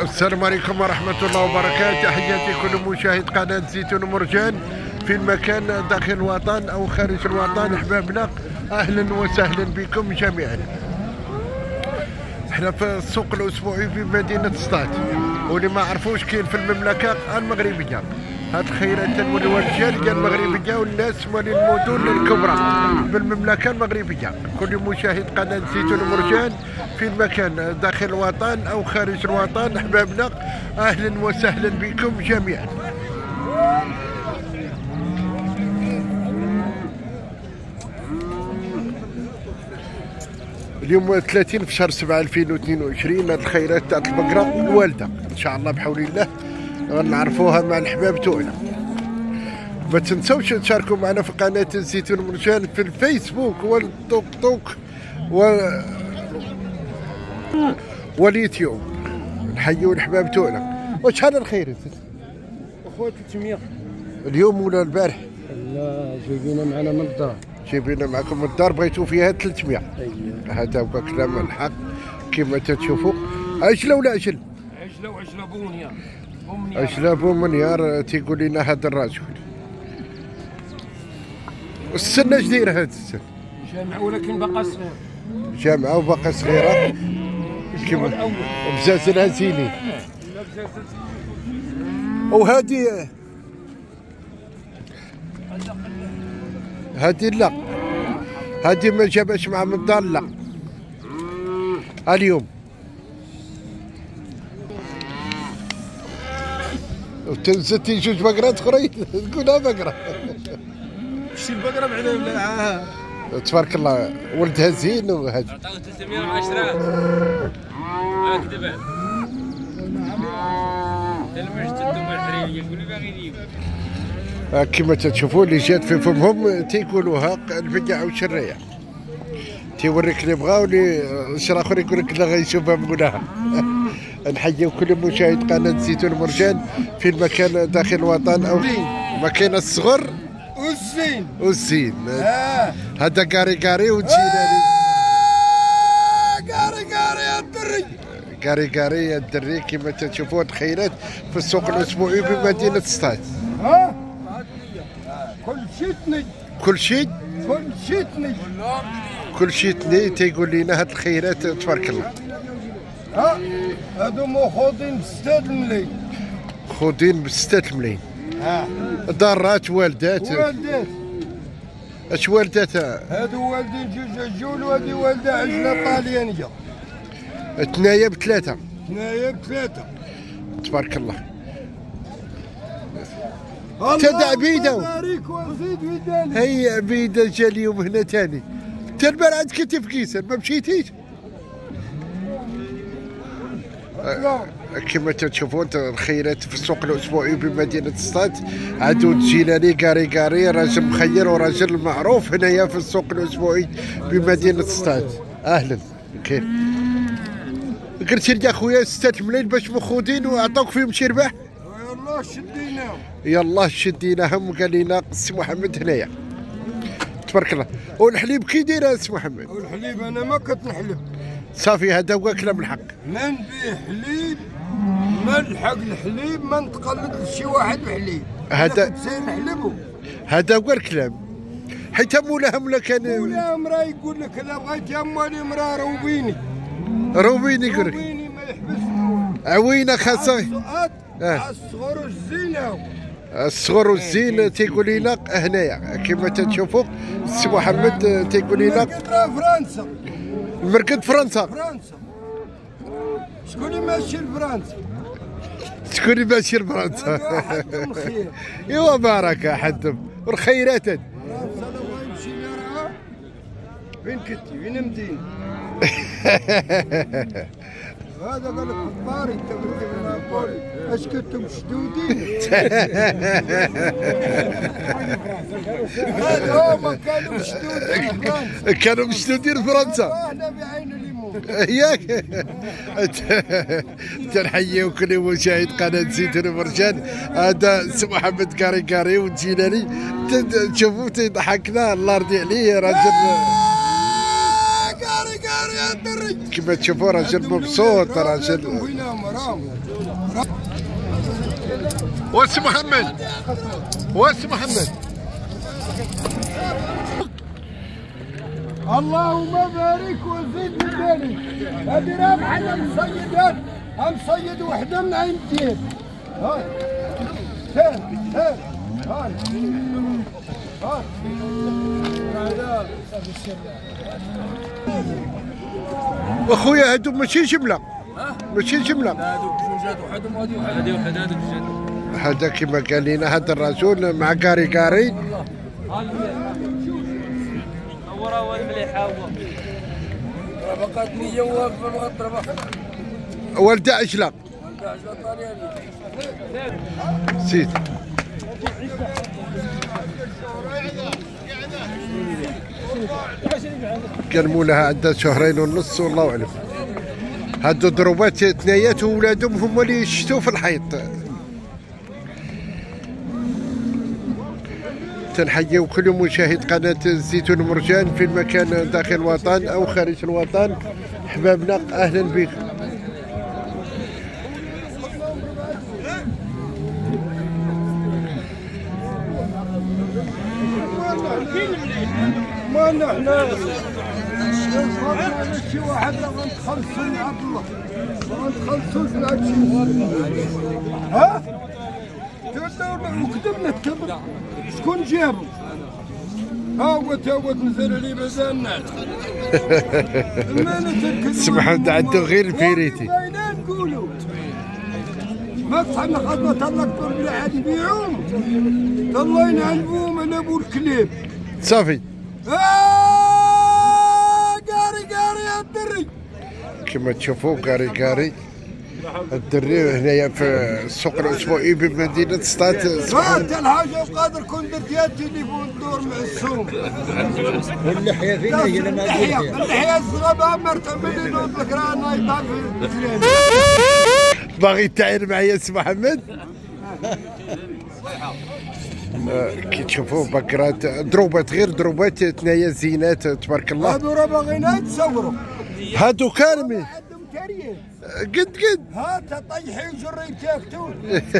السلام عليكم ورحمة الله وبركاته. تحياتي كل مشاهد قناة زيتون ومرجان في المكان داخل الوطن أو خارج الوطن. أحبابنا أهلا وسهلا بكم جميعا. احنا في السوق الأسبوعي في مدينة سطات، واللي ما عرفوش كاين في المملكة المغربية. هاد الخيرات والجالية المغربية والناس مال المدن الكبرى بالمملكة المغربية. كل مشاهد قناة زيتون ومرجان في المكان داخل الوطن أو خارج الوطن. أحبابنا أهلا وسهلا بكم جميعا. اليوم 30 في شهر 7 2022. هاد الخيرات تاع البقرة الوالدة إن شاء الله بحول الله غنعرفوها مع الأحباب توعنا. ما تنسوش تشاركوا معنا في قناة زيتون ومرجان في الفيسبوك والتوك توك واليوتيوب. نحيوا الأحباب توعنا. وشحال الخير اخويا 300 اليوم ولا البارح؟ لا جايبينها معنا من الدار. جايبينها معكم من الدار، بغيتوا فيها 300. هذا هو كلام الحق كما تشوفوا. عجله ولا عجل؟ عجله وعجله بونيار. عجله بومنيار تيقول لنا هذا الراجل. السنه اش دايره هذا السن؟ جامعه ولكن باقا صغير. جامعه وباقا صغيره كما بزازلها زينين. وهذه لا، هذه ما جابش مع من الدار. لا اليوم وتنزلتي جوج بقرات اخرين تقولها بقره. شتي البقره بعدا ولا تبارك الله ولدها زين. وهذا عطاو 310 اكذب المجد الدم الحريريه يقولوا باغي يجيب. كما تشوفوا اللي جات في فمهم تيقولوها البقعه والشريه. تيوريك اللي بغا واللي شرا اخر يقول لك لا غيشوفها مولاها. نحيي كل مشاهد قناه زيتون ومرجان في المكان داخل الوطن او مكان الصغر والزين. هذا كاري وتجينا كاري يا الدري كما تشوفوا الخيرات في السوق الاسبوعي بمدينه سطات. كل شيء تني تيقول لنا هاد الخيرات تبارك الله. هادو ماخوذين ب6 ملايين. خودين ب6 ملايين. ضارات والدات. اش والدات؟ هادو والدين جوج عجول وهادي والده عجله طاليانيه. تنايا ب3. تبارك الله. تدع عبيده هي عبيده جا اليوم هنا تاني. انت البارح عندك كنتي في كيسان ما مشيتيش؟ كما تشوفون الخيرات في السوق الاسبوعي بمدينه سطات. عدود جيلاني كاري راجل مخير وراجل معروف هنايا في السوق الاسبوعي بمدينه سطات. اهلا كيف قلتي لي اخويا 6 ملايين باش مخودين وعطوك فيهم شي ربح؟ يلا شديناهم وقال لنا السي محمد هنايا تبارك الله. والحليب كي داير السي محمد؟ والحليب انا ما كنت نحلب صافي. هذا هو كلام الحق. ما نبيع حليب، ما نلحق الحليب، ما نتقلد لشي واحد بحليب. هذا سير نحلبو. هذا هو الكلام. حيت مولاهم ولا كان مولاهم راه يقول لك الا بغيت يا مالي مرا روبيني يقول لك ما يحبس عوينه خاصه. الصغر والزينه. الصغر والزين تيقول لنا هنايا كما تشوفوا السي محمد تيقول لنا فرنسا. المركد فرنسا. شكون اللي ماشي لفرنسا؟ ايوا بركه حدهم والخيرات. فرنسا لو يمشي لها فين كنتي؟ فين مدينة؟ هذا قال لك الطاري انت قلت لنا الطاري اش كنتم مشدودين؟ هذا هما كانوا مشدودين فرنسا. احنا بعين الليمون ياك. تنحيي كل مشاهد قناه زيتون ومرجان. هذا سي محمد كاري والجيلاني تشوفوا تيضحكنا الله يرضي عليه راجل قاري يا دري. كما تشوفوا راجل مبسوط راجل. واس محمد اللهم بارك وزيد بارك. هذه رابحه المصيدات، مصيد وحده من عندي. هاي واخويا هادو ماشي جمله. ماشي جمله. هادو بجوجات وحدهم غادي واحد هادو بجوجات. هذا كما قال لنا هذا الرجل مع كاري. هو المليحه هو. بقات 100 واقفه مغطربه. ولد عجله. سيد. كان مولاها عندها 2.5 شهر والله اعلم. هادو ضربات ثنيات وولادهم هما اللي يشتوا في الحيط. تنحيو كل مشاهد قناة الزيتون مرجان في المكان داخل الوطن أو خارج الوطن. أحبابنا أهلا بكم. ما نحن شي واحد ما نتخلصوا من عبد الله، ما نتخلصوش من هذا الشيء. ها؟ وكتبنا التبر شكون جابو؟ ها هو تا نزل عليه مازالنا. سمح عنده غير الفيريتي. نقولوا ما تصحنا خدمة طلقتوا بلا عاد نبيعوهم. طلعنا عنبوهم انا ابو الكليب. صافي. قاري يا الدري. كما تشوفوا قاري الدري هنايا في السوق الاسبوعي بمدينه سطات. انت الحاجه بقادر كون درت يا التليفون دور معصوم. واللحيه فين هي لما اللحيه الصغابه مرت من نوض لك راه نايضه في الفلان. باغي تعاين معايا سي محمد. كي تشوفوا بكرات ضروبات غير ضروبات ثنايا زينات تبارك الله. هادو راه باغيين يتصوروا. هادو كارمي عندهم تاريخ. قد ها طيحين جري تاكتون.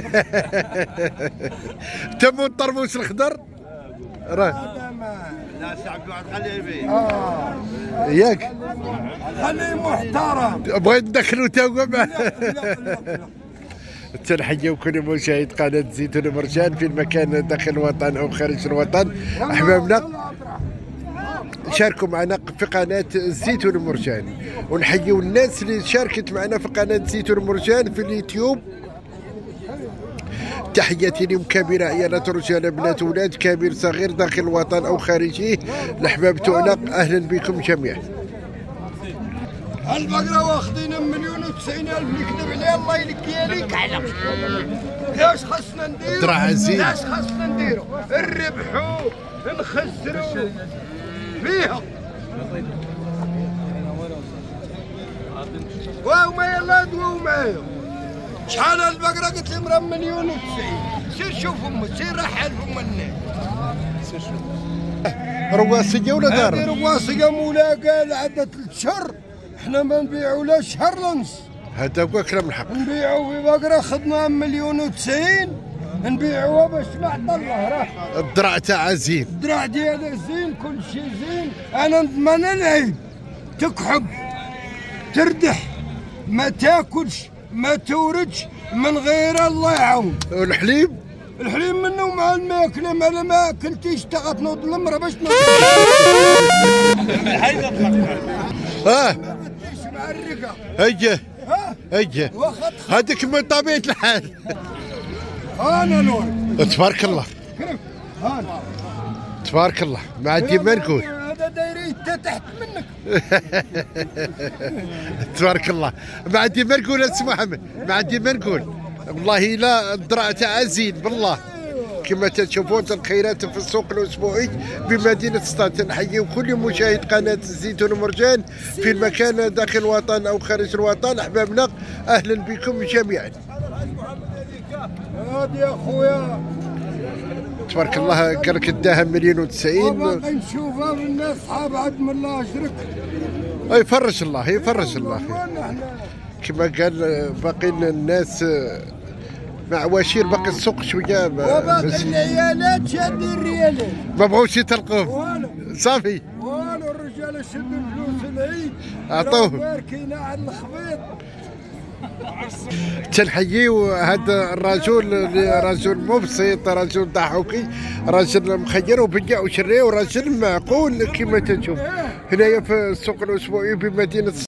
تمو الطربوش الخضر راه. لا شعب واحد خليه يبيع. ياك خليه محترم. بغيت ندخلو تا هو معاه. لا. تنحيو كل مشاهد قناة زيتون مرجان في المكان داخل الوطن أو خارج الوطن. أحبابنا شاركوا معنا في قناة زيتون مرجان، ونحيو الناس اللي شاركت معنا في قناة زيتون مرجان في اليوتيوب. تحياتي لهم كبيرة، عيالات رجال بنات ولاد كبير صغير داخل الوطن أو خارجه. الأحباب تاعنا أهلا بكم جميعا. البقرة واخدين 1,090,000 اللي كذب عليه الله يلقي ليك على. لاش خصنا نديرو؟ درع عزيز. لاش خصنا نديرو؟ نربحو نخسرو فيها. واو ما يلا دواو معايا. شحال البقرة قلت لهم راه 1,090,000. سير شوف امك، سير رحل ام الناس. سير شوف. رواسية ولا دار؟ هذه رواسية مولا قال عندها 3 شهور. احنا ما نبيعوا لا شهر ونص. هذا هو كلام الحق. نبيعوا في بقرة خدنا 1,090,000 نبيعوها باش ما الله راه. الدرع تاعها زين. الدرع ديالها زين، كل شيء زين. انا نضمن العيب. تكحب تردح ما تاكلش ما توردش من غير الله يعاون. والحليب؟ الحليب منه مع الماكله، ما اكلتيش تغتنوض المرة باش تنوض. مع الرقه. ايه هذيك من طبيعة الحال. انا نور تبارك الله. هانا تبارك الله ما عندي ما نقول. هذا دايرين حتى تحت منك. تبارك الله ما عندي ما نقول اسم محمد، ما عندي ما نقول والله. لا الدرع تاعها زين بالله. كما تشوفون الخيرات في السوق الاسبوعي بمدينه سطات. نحيي كل مشاهد قناه زيتون مرجان في المكان داخل الوطن او خارج الوطن. احبابنا اهلا بكم جميعا. هادي يا خويا تبارك الله قال لك اداها 1,090,000. باقي نشوفها من الناس صحاب عبد الله اجرك يفرج الله يفرج الله. كما قال باقي الناس معواشير، باقي السوق شويه وباقي العيالات شادين الريالات ما بغاوش يطلقوه صافي. والو الرجال شدوا الفلوس العيد عطوه باركين على الخبيط. تنحييو هذا الرجل اللي رجل مبسط، رجل ضحوكي، رجل مخير وبيع وشري، ورجل معقول كما تشوف هنايا في السوق الاسبوعي بمدينه